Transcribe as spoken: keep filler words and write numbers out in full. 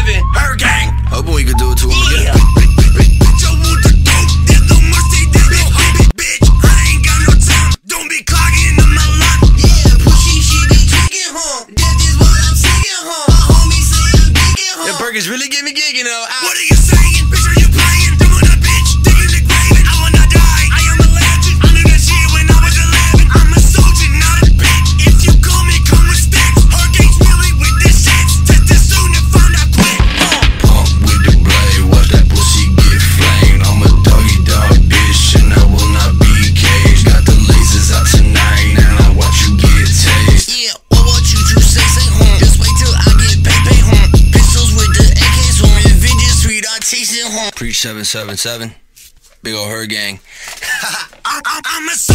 seven. Her gang. Hoping we could do it to him Yeah. again. Burgers really get me gigging though. I What are you saying? Bitch, are you playing? Doing a bitch, digging the grave. I wanna die. I am a legend. I knew that shit when I was eleven. I'm a soldier, not a bitch. If you call me, come with sticks. Hurricanes really with this shit. Test it soon and find out quick. pump with the blade, watch that pussy get flamed. I'm a doggy dog bitch and I will not be caged. Got the lasers out tonight and I watch you get tased. Yeah, what what you two say, say home. Just wait till I get paid, pay home. Pistols with the A Ks home. Revenge is sweet, I taste it home. Preach seven seven seven. Big ol' her gang. I, I, I'm a